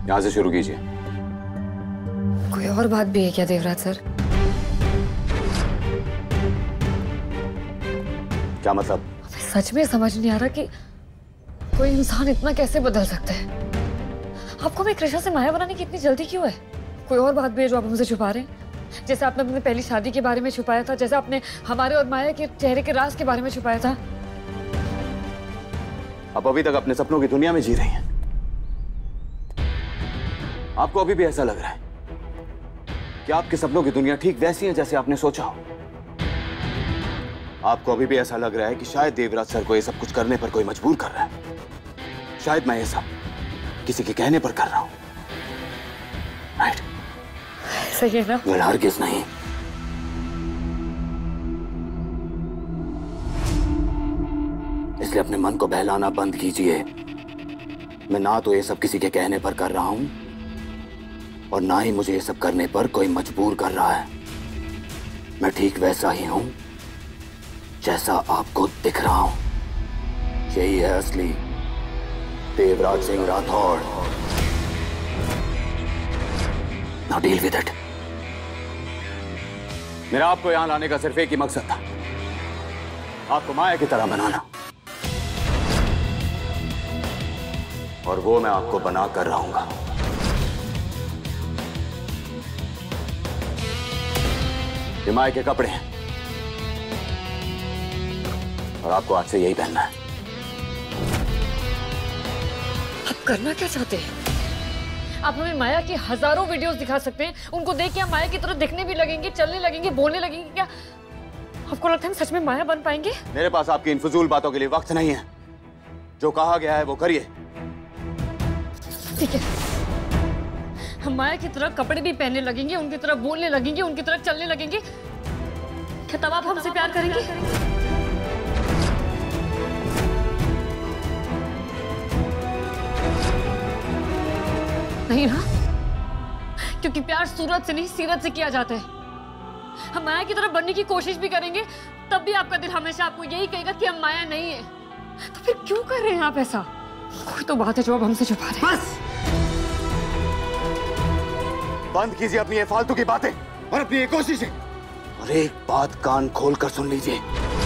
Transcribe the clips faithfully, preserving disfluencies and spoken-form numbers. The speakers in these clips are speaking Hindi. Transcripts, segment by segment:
यहां से शुरू कीजिए। कोई और बात भी है क्या देवराज सर? क्या मतलब? सच में समझ नहीं आ रहा कि कोई इंसान इतना कैसे बदल सकता है। आपको मैं कृष्णा से माया बनाने की इतनी जल्दी क्यों है? कोई और बात भी है जो आप हमसे छुपा रहे हैं? जैसे आपने अपनी पहली शादी के बारे में छुपाया था, जैसे आपने हमारे और माया के चेहरे के राज के बारे में छुपाया था। आप अभी तक अपने सपनों की दुनिया में जी रही हैं। आपको अभी भी ऐसा लग रहा है कि आपके सपनों की दुनिया ठीक वैसी है जैसे आपने सोचा हो। आपको अभी भी ऐसा लग रहा है कि शायद देवराज सर को ये सब कुछ करने पर कोई मजबूर कर रहा है। शायद मैं ये सब किसी के कहने पर कर रहा हूं। राइट? सही है ना? मैं हरगिज़ नहीं। इसलिए अपने मन को बहलाना बंद कीजिए। मैं ना तो ये सब किसी के कहने पर कर रहा हूं और ना ही मुझे ये सब करने पर कोई मजबूर कर रहा है। मैं ठीक वैसा ही हूं जैसा आपको दिख रहा हूं। यही है असली Devraj Singh Rathore. Now deal with it. मेरा आपको यहां लाने का सिर्फ एक ही मकसद था, आपको माया की तरह बनाना, और वो मैं आपको बना कर रहूंगा। ये माया के कपड़े हैं और आपको आज से यही पहनना है। आप करना क्या चाहते हैं? आप हमें माया की हजारों वीडियोस दिखा सकते हैं, उनको देख के हम माया की तरह दिखने भी लगेंगे, चलने लगेंगे, बोलने लगेंगे। क्या आपको लगता है हम सच में माया बन पाएंगे? मेरे पास आपकी इन फजूल बातों के लिए वक्त नहीं है। जो कहा गया है वो करिए। ठीक है, हम माया की तरह कपड़े भी पहनने लगेंगे, उनकी तरह बोलने लगेंगे, उनकी तरह चलने लगेंगे। क्या तब आप हमसे प्यार करेंगे? नहीं ना, क्योंकि प्यार सूरत से नहीं सीरत से किया जाता है। हम माया की तरह बनने की कोशिश भी करेंगे, तब भी आपका दिल हमेशा आपको यही कहेगा कि हम माया नहीं है। तो फिर क्यों कर रहे हैं आप ऐसा? कोई तो बात है जो आप हमसे छुपा रहे हैं। बस बंद कीजिए अपनी ये फालतू की बातें और अपनी ये कोशिशें, और एक बात कान खोलकर सुन लीजिए।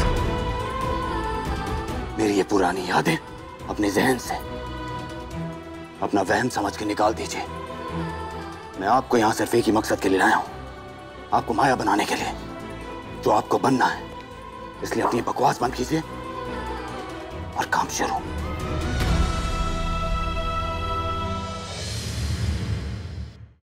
मेरी ये पुरानी यादें अपने जहन से अपना वहम समझ के निकाल दीजिए। मैं आपको यहां सिर्फ एक ही मकसद के लिए लाया हूं, आपको माया बनाने के लिए, जो आपको बनना है। इसलिए अपनी बकवास बंद कीजिए और काम शुरू।